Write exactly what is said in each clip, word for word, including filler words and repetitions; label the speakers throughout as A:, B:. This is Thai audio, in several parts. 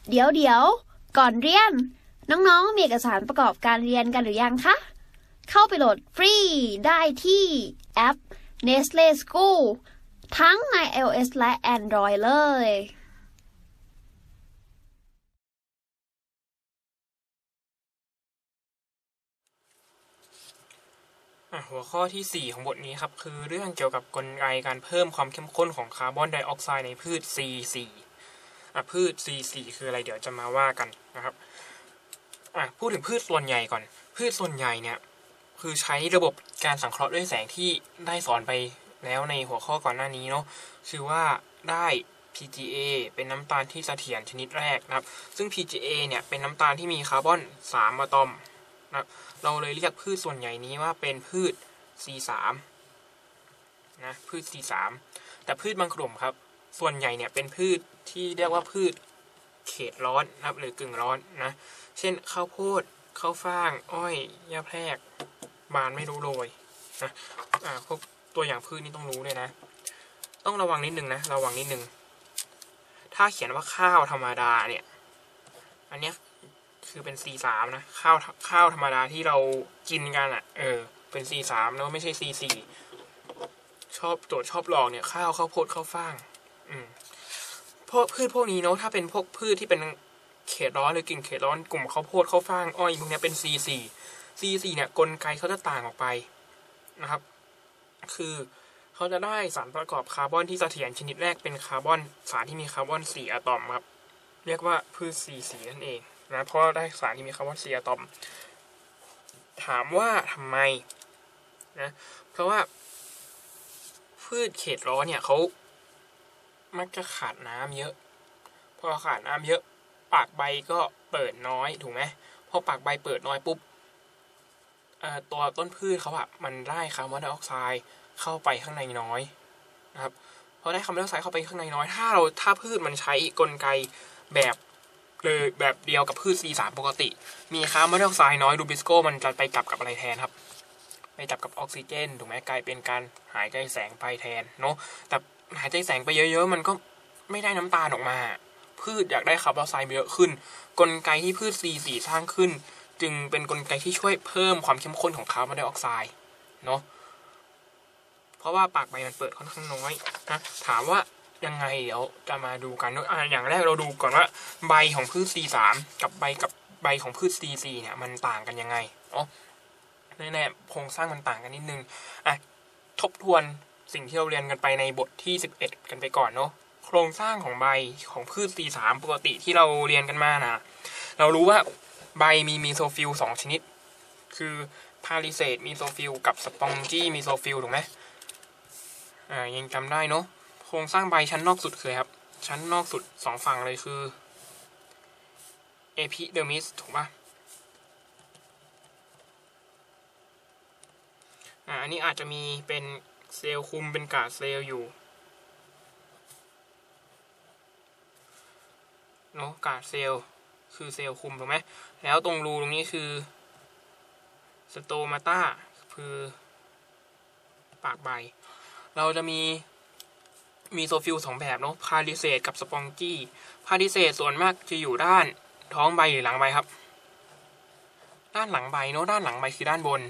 A: เดี๋ยวเดี๋ยวก่อนเรียนน้องๆมีเอกสารประกอบการเรียนกันหรือยังคะเข้าไปโหลดฟรีได้ที่แอป Nestle School ทั้งใน iOS และ Android เลย
B: หัวข้อที่สี่ของบทนี้ครับคือเรื่องเกี่ยวกับกลไกการเพิ่มความเข้มข้นของคาร์บอนไดออกไซด์ในพืช ซี โฟร์ อ่ะพืช ซี โฟร์ คืออะไรเดี๋ยวจะมาว่ากันนะครับอ่ะพูดถึงพืชส่วนใหญ่ก่อนพืชส่วนใหญ่เนี่ยคือใช้ระบบการสังเคราะห์ด้วยแสงที่ได้สอนไปแล้วในหัวข้อก่อนหน้านี้เนาะคือว่าได้ พี จี เอ เป็นน้ำตาลที่เสถียรชนิดแรกนะครับซึ่ง พี จี เอ เนี่ยเป็นน้ำตาลที่มีคาร์บอนสามอะตอมนะเราเลยเรียกพืชส่วนใหญ่นี้ว่าเป็นพืช ซี ทรี นะพืช ซี ทรี แต่พืชบางกลุ่มครับส่วนใหญ่เนี่ยเป็นพืชที่เรียกว่าพืชเขตร้อนนะครับหรือกึ่งร้อนนะเช่นข้าวโพดข้าวฟ่างอ้อยหญ้าแพรกบานไม่รู้โรยนะอ่าพวกตัวอย่างพืชนี่ต้องรู้เลยนะต้องระวังนิดนึงนะระวังนิดนึงถ้าเขียนว่าข้าวธรรมดาเนี่ยอันเนี้ยคือเป็น ซี ทรี นะข้าวข้าวธรรมดาที่เรากินกันอ่ะเออเป็น ซี ทรี แล้วไม่ใช่ ซี โฟร์ ชอบโจทย์ชอบหลอกเนี่ยข้าวข้าวโพดข้าวฟ่างอืมพวกพืชพวกนี้เนาะถ้าเป็นพวกพืชที่เป็นเขตร้อนหรือกึ่งเขตร้อนกลุ่มข้าวโพดข้าวฟ่างอ้อยพวกนี้เป็น ซี โฟร์ ซี โฟร์ เนี่ยกลไกเขาจะต่างออกไปนะครับคือเขาจะได้สารประกอบคาร์บอนที่เสถียรชนิดแรกเป็นคาร์บอนสารที่มีคาร์บอนสี่อะตอมครับเรียกว่าพืช ซี โฟร์ นั่นเองนะเพราะได้สารที่มีคาร์บอนสี่อะตอมถามว่าทำไมนะเพราะว่าพืชเขตร้อนเนี่ยเขามักจะขาดน้ำเยอะพอขาดน้ำเยอะปากใบก็เปิดน้อยถูกไหมพอปากใบเปิดน้อยปุ๊บตัวต้นพืชเขาอะมันได้คาร์บอนไดออกไซด์เข้าไปข้างในน้อยนะครับพอได้คาร์บอนไดออกไซด์เข้าไปข้างในน้อยถ้าเราถ้าพืชมันใช้กลไกแบบเลยแบบเดียวกับพืช ซี ทรี ปกติมีคาร์บอนไดออกไซด์น้อยรูบิสโก้มันจะไปจับกับอะไรแทนครับไปจับกับออกซิเจนถูกไหมกลายเป็นการหายใจแสงไปแทนเนาะแต่หายใจแสงไปเยอะๆมันก็ไม่ได้น้ำตาลออกมาพืชอยากได้คาร์บอนไดออกไซด์เยอะขึ้นกลไกที่พืช ซี โฟร์ สร้างขึ้นจึงเป็นกลไกที่ช่วยเพิ่มความเข้มข้นของคาร์บอนไดออกไซด์เนาะเพราะว่าปากใบมันเปิดค่อนข้างน้อยนะถามว่ายังไงเดี๋ยวจะมาดูกันอ่ะอย่างแรกเราดูก่อนว่าใบของพืช ซี ทรี กับใบกับใบของพืช ซี โฟร์ เนี่ยมันต่างกันยังไงเนาะแน่ๆโครงสร้างมันต่างกันนิดนึงอ่ะทบทวนสิ่งที่เราเรียนกันไปในบทที่สิบเอ็ดกันไปก่อนเนาะโครงสร้างของใบของพืช ซี ทรี ปกติที่เราเรียนกันมานะเรารู้ว่าใบมีมีโซฟิลสองชนิดคือพาลิเซตมีโซฟิลกับสปองจี้มีโซฟิลถูกไหมอ่ายังจำได้เนาะโครงสร้างใบชั้นนอกสุดคือครับชั้นนอกสุดสองฝั่งเลยคือเอพิเดอร์มิสถูกปะอ่าอันนี้อาจจะมีเป็นเซลล์คุมเป็นกาดเซลล์อยู่เนาะกาดเซลล์คือเซลล์คุมถูกไหมแล้วตรงรูตรงนี้คือสโตมาตาคือปากใบเราจะมีมีโซฟิลสองแบบเนาะพาลิเซตกับสปองจี้พาลิเซตส่วนมากจะอยู่ด้านท้องใบหรือหลังใบครับด้านหลังใบเนาะด้านหลังใบคือด้านบน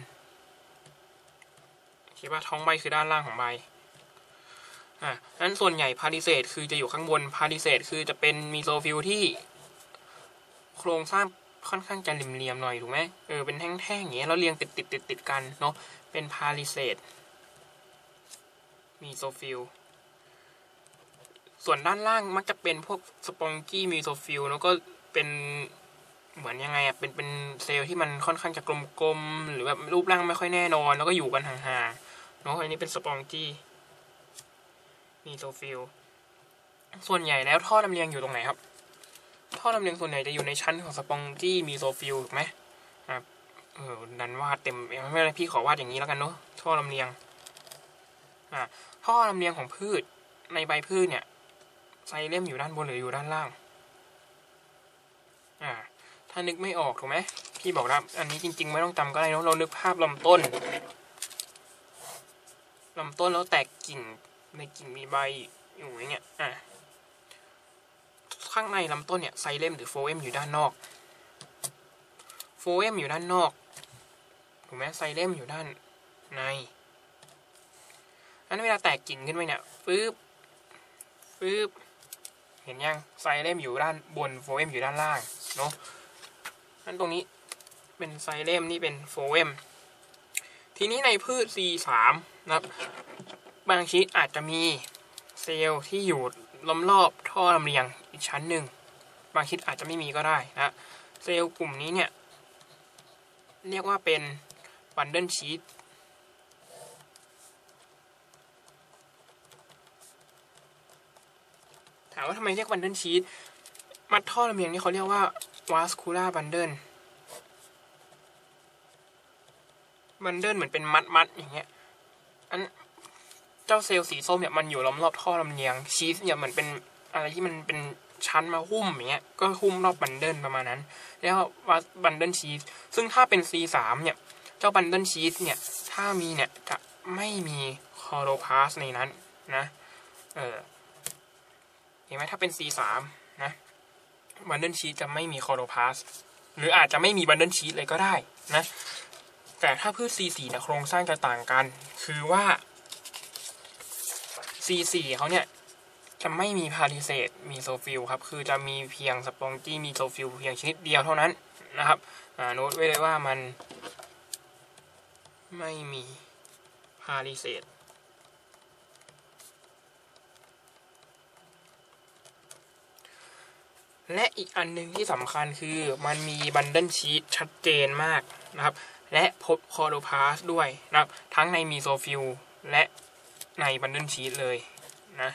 B: คิดว่าท้องใบคือด้านล่างของใบอ่ะนั้นส่วนใหญ่พาลิเซตคือจะอยู่ข้างบนพาลิเซตคือจะเป็นมีโซฟิลที่โครงสร้างค่อนข้างจะเหลี่ยมๆหน่อยถูกไหมเออเป็นแท่งๆอย่างเงี้ยแล้วเรียงติดติดติดติดกันเนาะเป็นพาลิเซตมีโซฟิลส่วนด้านล่างมักจะเป็นพวกสปองจี้มีโซฟิลแล้วก็เป็นเหมือนยังไงอ่ะเป็นเป็นเซลล์ที่มันค่อนข้างจะกลมๆหรือแบบรูปร่างไม่ค่อยแน่นอนแล้วก็อยู่กันห่างๆเนาะอันนี้เป็นสปองจี้มีโซฟิลส่วนใหญ่แล้วท่อลำเลียงอยู่ตรงไหนครับท่อลำเลียงส่วนใหญ่จะอยู่ในชั้นของสปองจี้มีโซฟิลถูกไหมอ่าเออดันวาดเต็มไม่เป็นไรพี่ขอวาดอย่างนี้แล้วกันเนาะท่อลำเลียงอ่าท่อลำเลียงของพืชในใบพืชเนี่ยไซเลมอยู่ด้านบนหรืออยู่ด้านล่างอ่าถ้านึกไม่ออกถูกไหมพี่บอกแล้วอันนี้จริงๆไม่ต้องจำก็ได้เนาะเรานึกภาพลำต้นลำต้นแล้วแตกกิ่งในกิ่งมีใบอยู่อย่างเงี้ยอ่าถ้าข้างในลำต้นเนี่ยไซเลมหรือโฟเอมอยู่ด้านนอกโฟเอมอยู่ด้านนอกถูกไหมไซเลมอยู่ด้านในนั้นเวลาแตกกิ่งขึ้นไปเนี่ยปึ๊บปึ๊บเห็นยังไซเลมอยู่ด้านบนโฟเอมอยู่ด้านล่างเนาะนั้นตรงนี้เป็นไซเลมนี่เป็นโฟเอมทีนี้ในพืช ซี สาม นะครับบางชนิดอาจจะมีเซลล์ที่อยู่ล้อมรอบท่อลำเลียงอีกชั้นหนึ่งบางชนิดอาจจะไม่มีก็ได้นะเซลล์กลุ่มนี้เนี่ยเรียกว่าเป็นบันเดิลชีทถามว่าทำไมเรียกบันเดิลชีทมัดท่อลำเลียงนี่เขาเรียกว่าวาสคูล่าบันเดิลบันเดิลเหมือนเป็นมัดมัดอย่างเงี้ยอันเจ้าเซลล์สีส้มเนี่ยมันอยู่ล้อมรอบท่อลำเลียงชีสเนี่ยเหมือนเป็นอะไรที่มันเป็นชั้นมาหุ้มอย่างเงี้ยก็หุ้มรอบบันเดิลประมาณนั้นเรียกว่าบันเดิลชีสซึ่งถ้าเป็น ซี สาม เนี่ยเจ้าบันเดิลชีสเนี่ยถ้ามีเนี่ยจะไม่มีคลอโรพลาสต์ในนั้นนะเออเห็นไหมถ้าเป็น ซี สาม นะบันเดิลชีสจะไม่มีคลอโรพลาสต์หรืออาจจะไม่มีบันเดิลชีสเลยก็ได้นะแต่ถ้าพืช ซี สี่ เนี่ยโครงสร้างจะต่างกันคือว่า ซี สี่ เขาเนี่ยจะไม่มีพาริเซตมีโซฟิลครับคือจะมีเพียงสปองจี้มีโซฟิลเพียงชนิดเดียวเท่านั้นนะครับอ่าโน้ตไว้เลยว่ามันไม่มีพาริเซตและอีกอันหนึ่งที่สำคัญคือมันมีบันเดิลชีทชัดเจนมากนะครับและพบคลอโรพลาสต์ด้วยนะครับทั้งในมีโซฟิลและในบันเดิลชีทเลยนะ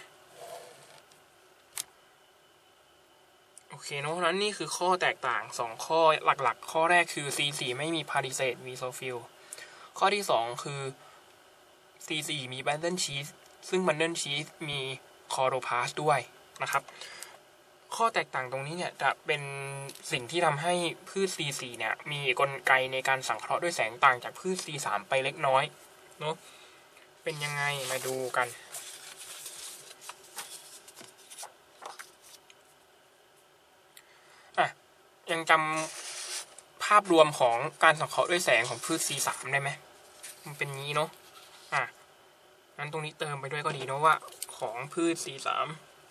B: โอเคเนาะนั้นนี่คือข้อแตกต่างสองข้อหลักๆข้อแรกคือ ซี สี่ ไม่มีพาริเซตมีโซฟิลข้อที่สองคือ ซี สี่ มีบันเดิลชีทซึ่งบันเดิลชีทมีคลอโรพลาสต์ด้วยนะครับข้อแตกต่างตรงนี้เนี่ยจะเป็นสิ่งที่ทำให้พืช ซี สี่ เนี่ยมีกลไกในการสังเคราะห์ด้วยแสงต่างจากพืช ซี สาม ไปเล็กน้อยเนาะเป็นยังไงมาดูกันอ่ะยังจำภาพรวมของการสังเคราะห์ด้วยแสงของพืช ซี สาม ได้ไหมมันเป็นงี้เนาะอ่ะงั้นตรงนี้เติมไปด้วยก็ดีเนาะว่าของพืช ซี สาม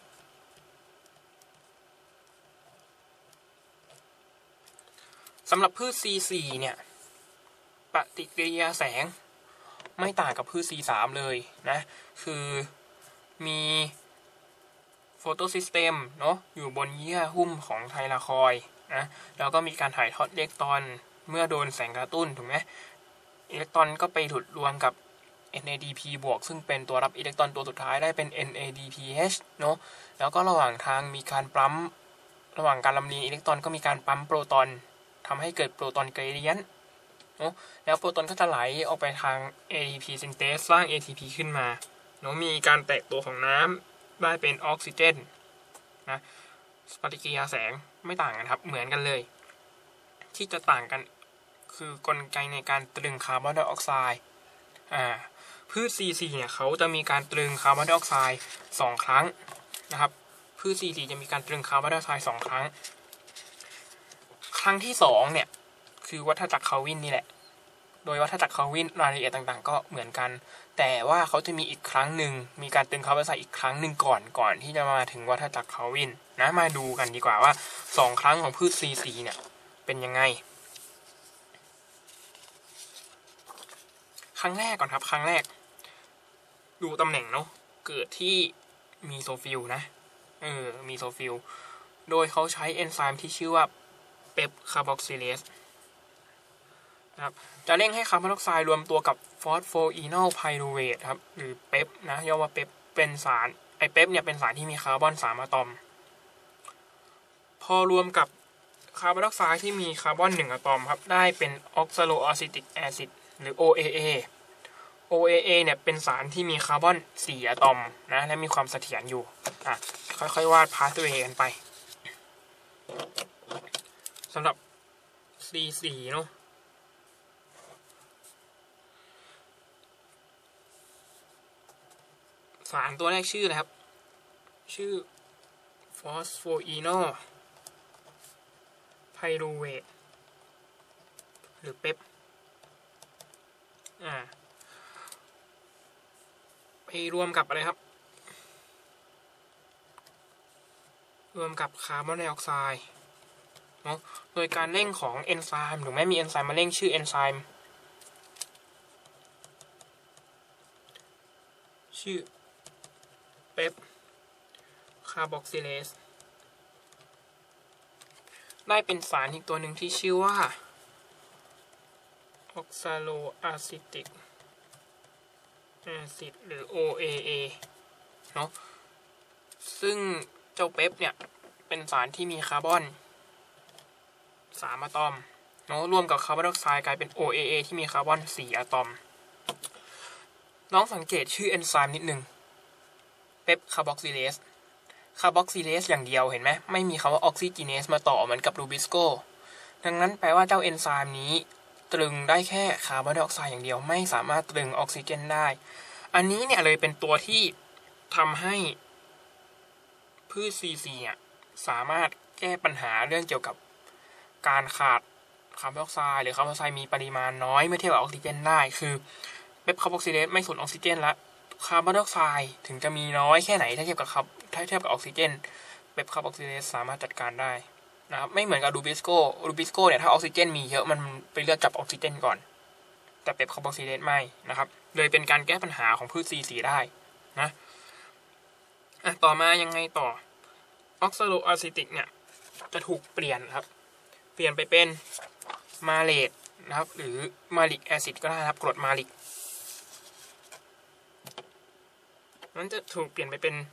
B: สำหรับพืช ซี สี่ เนี่ยปฏิกิริยาแสงไม่ต่างกับพืช ซี สาม เลยนะคือมีโฟโตซิสเต็มเนาะอยู่บนเยื่อหุ้มของไทลาคอยด์นะแล้วก็มีการถ่ายทอดอิเล็กตรอนเมื่อโดนแสงกระตุ้นถูกไหมอิเล็กตรอนก็ไปถูกรวมกับ เอ็น เอ ดี พี บวกซึ่งเป็นตัวรับอิเล็กตรอนตัวสุดท้ายได้เป็น เอ็น เอ ดี พี เอช เนาะแล้วก็ระหว่างทางมีการปั๊มระหว่างการลำเลียงอิเล็กตรอนก็มีการปั๊มโปรตอนทำให้เกิดโปรตอนเกรเดียนต์เนาะแล้วโปรตอนก็จะไหลออกไปทาง เอ ที พี synthase สร้าง เอ ที พี ขึ้นมาเนาะมีการแตกตัวของน้ำได้เป็นออกซิเจนนะปฏิกิริยาแสงไม่ต่างกันครับเหมือนกันเลยที่จะต่างกันคือกลไกในการตรึงคาร์บอนไดออกไซด์อ่าพืช ซี สี่ เนี่ยเขาจะมีการตรึงคาร์บอนไดออกไซด์สองครั้งนะครับพืช ซี สี่ จะมีการตรึงคาร์บอนไดออกไซด์สองครั้งครั้งที่สองเนี่ยคือวัฏจักรเคลวินนี่แหละโดยวัฏจักรเคลวินรายละเอียดต่างๆก็เหมือนกันแต่ว่าเขาจะมีอีกครั้งหนึ่งมีการตรึงคาร์บอนไดออกไซด์อีกครั้งหนึ่งก่อนก่อนที่จะมาถึงวัฏจักรเคลวินนะมาดูกันดีกว่าว่าสองครั้งของพืช ซี สี่ เนี่ยเป็นยังไงครั้งแรกก่อนครับครั้งแรกดูตำแหน่งเนาะเกิดที่มีโซฟิลนะเออมีโซฟิลโดยเขาใช้เอนไซม์ที่ชื่อว่าเปปคาร์บอกซิเลสนะครับจะเร่งให้คาร์บอนไดออกไซด์รวมตัวกับฟอสโฟอีนอลไพรูเวทครับหรือเปปนะย่อว่าเปปเป็นสารไอเปปเนี่ยเป็นสารที่มีคาร์บอนสามอะตอมพอรวมกับคาร์บอนไดออกไซด์ที่มีคาร์บอนหนึ่งอะตอมครับได้เป็นออกซาโลอะซิติกแอซิดหรือ โอ เอ เอ โอ เอ เอ เนี่ยเป็นสารที่มีคาร์บอนสี่อะตอมนะและมีความเสถียรอยู่อ่ะค่อยๆวาดพาสเวย์กันไปสำหรับ ซี สี่ เนาะสารตัวแรกชื่ออะไรครับชื่อเฟอสโฟอีนอลไพรูเวทหรือเปปอ่าไปรวมกับอะไรครับรวมกับคาร์บอนไดออกไซด์เนาะโดยการเร่งของเอนไซม์หรือไม่มีเอนไซม์มาเร่งชื่อเอนไซม์ชื่อเปปคาร์บอกซิเลสได้เป็นสารอีกตัวหนึ่งที่ชื่อว่าออกซาโลอะซิติกแอซิดหรือ โอ เอ เอ เนาะซึ่งเจ้าเปปเนี่ยเป็นสารที่มีคาร์บอนสามอะตอมเนาะรวมกับคาร์บอนไดออกไซด์กลายเป็น โอ เอ เอ ที่มีคาร์บอนสี่อะตอมน้องสังเกตชื่อเอนไซม์นิดนึงเปปคาร์บอกซิเลสคาร์บอกซิเลสอย่างเดียวเห็นไหมไม่มีคำว่าออกซิจีเนสมาต่อเหมือนกับรูบิสโกดังนั้นแปลว่าเจ้าเอนไซม์นี้ตรึงได้แค่คาร์บอนไดออกไซด์อย่างเดียวไม่สามารถตรึงออกซิเจนได้อันนี้เนี่ยเลยเป็นตัวที่ทำให้พืช ซี ซี อ่ะสามารถแก้ปัญหาเรื่องเกี่ยวกับการขาดคาร์บอนไดออกไซด์หรือคาร์บอนไดออกไซด์มีปริมาณน้อยเมื่อเทียบกับออกซิเจนได้คือเปปคาร์บอกซิเลสไม่สูญออกซิเจนละคาร์บอนไดออกไซด์ถึงจะมีน้อยแค่ไหนถ้าเทียบกับถ้าเทียบกับออกซิเจนเปปคาร์บอกซิเลสสามารถจัดการได้นะครับไม่เหมือนกับรูบิสโกรูบิสโกเนี่ยถ้าออกซิเจนมีเยอะมันไปเลือกจับออกซิเจนก่อนแต่เปปคาร์บอกซิเลสไม่นะครับเลยเป็นการแก้ปัญหาของพืช ซี ซี ได้นะอ่ะต่อมายังไงต่อออกซาโลอะซิติกเนี่ยจะถูกเปลี่ยนครับเปลี่ยนไปเป็นมาเลตนะครับหรือมาลิกแอซิดก็ได้ครับกรดมาลิกมันจะถูกเปลี่ยนไปเป็น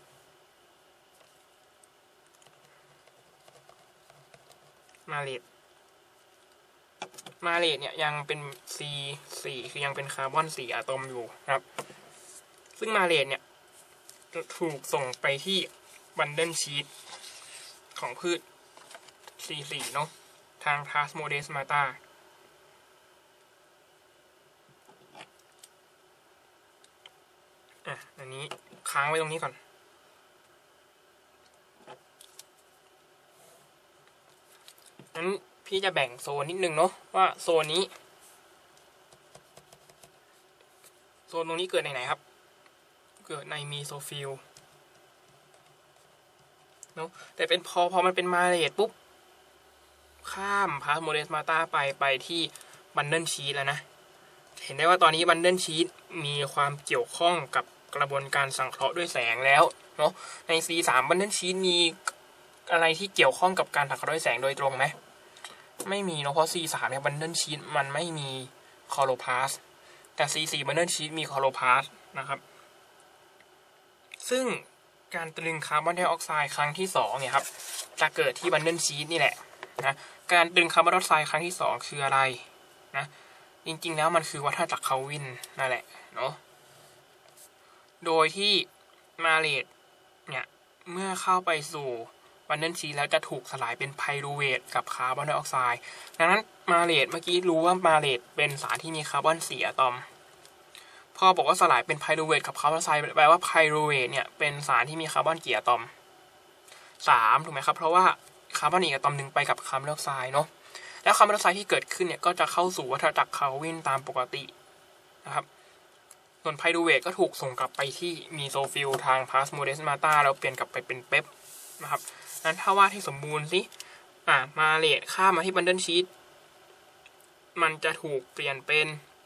B: มาเลตมาเลตเนี่ยยังเป็น ซี สี่ คือยังเป็นคาร์บอนสี่อะตอมอยู่ครับซึ่งมาเลตเนี่ยจะถูกส่งไปที่บันเดิลชีทของพืช ซี สี่ เนาะทางพลาสโมเดสมาตาอ่ะอันนี้ค้างไว้ตรงนี้ก่อนงั้นพี่จะแบ่งโซนนิดนึงเนาะว่าโซนนี้โซนตรงนี้เกิดในไหนครับเกิดในมีโซฟิลเนาะแต่เป็นพอพอมันเป็นมาเลตปุ๊บข้ามพาสโมเดสมาตาไปไปที่บันเดิลชีทแล้วนะเห็นได้ว่าตอนนี้บันเดิลชีทมีความเกี่ยวข้องกับกระบวนการสังเคราะห์ด้วยแสงแล้วเนาะใน ซี สาม บันเดิลชีทมีอะไรที่เกี่ยวข้องกับการสังเคราะห์ด้วยแสงโดยตรงไหมไม่มีเนาะเพราะ ซี สาม เนี่ยบันเดิลชีทมันไม่มีคลอโรพลาสต์แต่ ซี สี่ บันเดิลชีทมีคลอโรพลาสต์นะครับซึ่งการตรึงคาร์บอนไดออกไซด์ครั้งที่สองเนี่ยครับจะเกิดที่บันเดิลชีทนี่แหละนะการตรึงคาร์บอนไดออกไซด์ครั้งที่สองคืออะไรนะจริงๆแล้วมันคือวัฏจักรเคลวินนั่นแหละเนาะโดยที่มาเลตเนี่ยเมื่อเข้าไปสู่บันเดิลชีทแล้วจะถูกสลายเป็นไพรูเวทกับคาร์บอนไดออกไซด์ดังนั้นมาเลตเมื่อกี้รู้ว่ามาเลตเป็นสารที่มีคาร์บอนสี่อะตอมพอบอกว่าสลายเป็นไพรูเวทกับคาร์บอนไดออกไซด์แปลว่าไพรูเวทเนี่ยเป็นสารที่มีคาร์บอนกี่อะตอมสามถูกไหมครับเพราะว่าคาร์บอนอีกอะตอมหนึ่งไปกับคาร์บอนไดออกไซด์เนาะแล้วคาร์บอนไดออกไซด์ที่เกิดขึ้นเนี่ยก็จะเข้าสู่วัฏจักรเคลวินตามปกตินะครับส่วนไพรูเวทก็ถูกส่งกลับไปที่มีโซฟิลทางพลาสโมเดสมาตาแล้วเปลี่ยนกลับไปเป็นเปปนะครับนั้นถ้าวาดให้สมบูรณ์สิอ่ามาเลตข้ามมาที่บันเดิลชีทมันจะถูกเปลี่ยนเป็น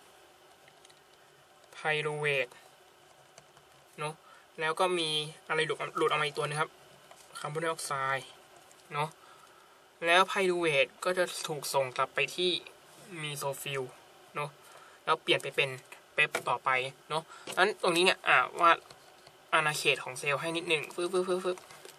B: ไพรูเวทเนาะแล้วก็มีอะไรหลุดหลุดออกมาอีกตัวนึงครับคาร์บอนไดออกไซด์เนาะแล้วไพรูเวทก็จะถูกส่งกลับไปที่มีโซฟิลเนาะแล้วเปลี่ยนไปเป็นเปปต่อไปเนาะนั้นตรงนี้เนี่ยอ่าวาดอาณาเขตของเซลล์ให้นิดหนึ่งฟึ๊บฟึ๊บฟึ๊บฟึ๊บ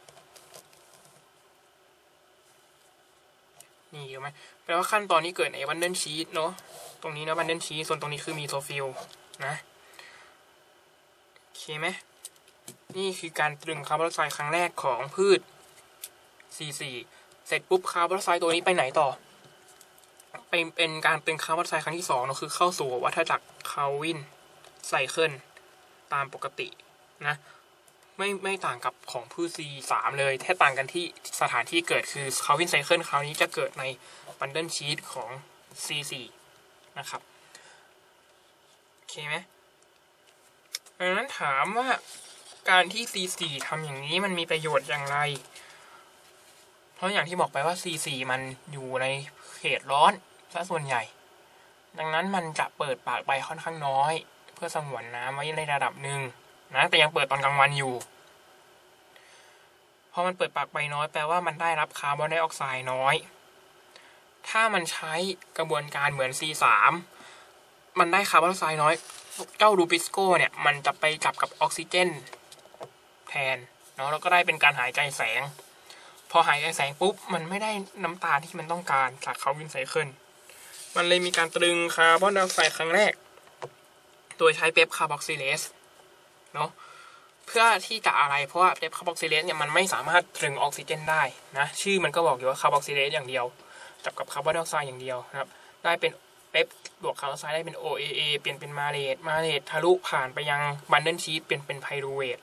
B: นี่เห็นไหมแปลว่าขั้นตอนนี้เกิดในบันเดิลชีทเนาะตรงนี้นะบันเดิลชีทส่วนตรงนี้คือมีโซฟิลนะโอเคไหมนี่คือการตรึงคาร์บอนไดออกไซด์ครั้งแรกของพืช ซี สี่ เสร็จปุ๊บคาร์บอนไดออกไซด์ตัวนี้ไปไหนต่อไปเป็นการตรึงคาร์บอนไดออกไซด์ครั้งที่สองเนาะคือเข้าสู่วัฏจักรเคลวินไซเคิลตามปกตินะไม่ไม่ต่างกับของพืช ซี สาม เลยแค่ต่างกันที่สถานที่เกิดคือคาร์วินไซเคิลคราวนี้จะเกิดในบันเดิลชีทของ ซี สี่ นะครับโอเคไหมดังนั้นถามว่าการที่ ซี สี่ ทำอย่างนี้มันมีประโยชน์อย่างไรเพราะอย่างที่บอกไปว่า ซี สี่ มันอยู่ในเขตร้อนซะส่วนใหญ่ดังนั้นมันจะเปิดปากใบค่อนข้างน้อยเพื่อสงวนน้ำไว้ในระดับหนึ่งนะแต่ยังเปิดตอนกลางวันอยู่พอมันเปิดปากใบน้อยแปลว่ามันได้รับคาร์บอนไดออกไซด์น้อยถ้ามันใช้กระบวนการเหมือน ซี สาม มันได้คาร์บอนไดออกไซด์น้อยเจ้ารูบิสโกเนี่ยมันจะไปจับกับออกซิเจนแทนเนาะแล้วก็ได้เป็นการหายใจแสงพอหายใจแสงปุ๊บมันไม่ได้น้ำตาลที่มันต้องการจากคาร์วินไซเคิลมันเลยมีการตรึงคาร์บอนไดออกไซด์ครั้งแรกโดยใช้เปปคาร์บอกซิเลสเนาะเพื่อที่จะอะไรเพราะว่าเปปคาร์บอกซิเลสเนี่ยมันไม่สามารถตรึงออกซิเจนได้นะชื่อมันก็บอกอยู่ว่าคาร์บอกซิเลสอย่างเดียวจับกับคาร์บอนไดออกไซด์อย่างเดียวนะครับได้เป็นเปปบวกคาร์บอนไดออกไซด์ได้เป็น โอ เอ เอ เปลี่ยนเป็นมาเลตมาเลตทะลุผ่านไปยังบันเดิลชีทเปลี่ยนเป็นไพรูเวท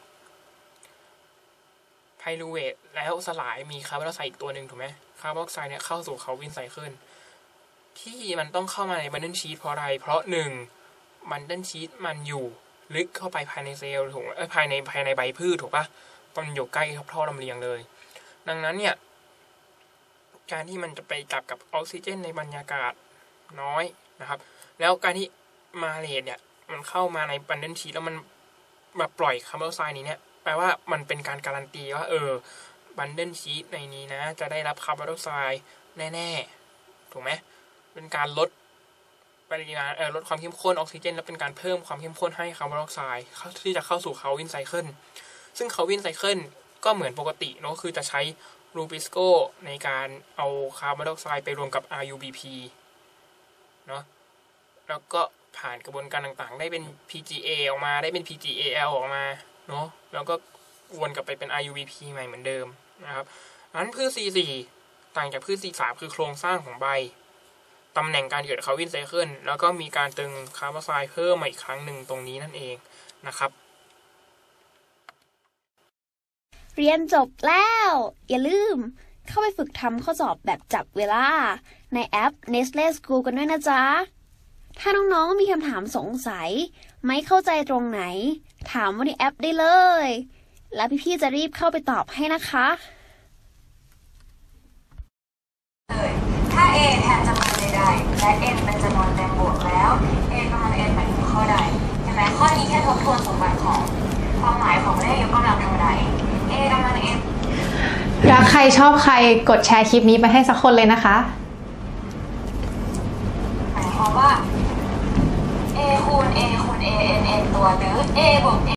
B: ไพรูเวทแล้วสลายมีคาร์บอนไดออกไซด์อีกตัวหนึ่งถูกไหมคาร์บอนไดออกไซด์เนี่ยเข้าสู่คาร์วินไซเคิลที่มันต้องเข้ามาในบันเดิลชีทเพราะอะไรเพราะหนึ่งบันเดิลชีทมันอยู่ลึกเข้าไปภายในเซลล์ถูกเอ้ยภายในภายในใบพืชถูกปะมันอยู่ใกล้กับท่อลำเลียงเลยดังนั้นเนี่ยการที่มันจะไปจับกับออกซิเจนในบรรยากาศน้อยนะครับแล้วการที่มาเลตเนี่ยมันเข้ามาในบันเดิลชีทแล้วมันมาปล่อยคาร์บอนไดออกไซด์นี้เนี่ยแปลว่ามันเป็นการการันตีว่าเออบันเดิลชีทในนี้นะจะได้รับคาร์บอนไดออกไซด์แน่ๆถูกไหมเป็นการลดปริมาณเอ่อลดความเข้มข้นออกซิเจนและเป็นการเพิ่มความเข้มข้นให้คาร์บอนไดออกไซด์ที่จะเข้าสู่คาร์วินไซเคิลซึ่งคาร์วินไซเคิลก็เหมือนปกติเนาะคือจะใช้รูบิสโกในการเอาคาร์บอนไดออกไซด์ไปรวมกับ อาร์ ยู บี พี เนาะแล้วก็ผ่านกระบวนการต่างๆได้เป็น พี จี เอ ออกมาได้เป็น พี จี เอ แอล ออกมาเนาะแล้วก็วนกลับไปเป็น อาร์ ยู บี พี ใหม่เหมือนเดิมนะครับงั้นพืช ซี สี่ ต่างจากพืช ซี สาม คือโครงสร้างของใบตำแหน่งการเกิดคาร์วินไซเคิลแล้วก็มีการตึงคาร์บอนไซด์เพิ่มมาอีกครั้งหนึ่งตรงนี้นั่นเองนะครับ
A: เรียนจบแล้วอย่าลืมเข้าไปฝึกทำข้อสอบแบบจับเวลาในแอป Nestle School กันด้วยนะจ๊ะถ้าน้องๆมีคำถามสงสัยไม่เข้าใจตรงไหนถามว่าในแอปได้เลยแล้วพี่ๆจะรีบเข้าไปตอบให้นะคะ
C: ถ้า A แทนจำนวนใดๆและ n เป็นจำนวนเต็มบวกแล้ว a กำลัง n หมายถึงข้อใดใช่ไหมข้อนี้แค่ทบทวนสมบัติของความหมายของเลขยกกำลังเท่าใด a กำลัง n
D: รักใครชอบใครกดแชร์คลิปนี้ไปให้สักคนเลยนะคะ
C: หมายความว่า a คูณ a คูณ a n n ตัวหรือ a บวก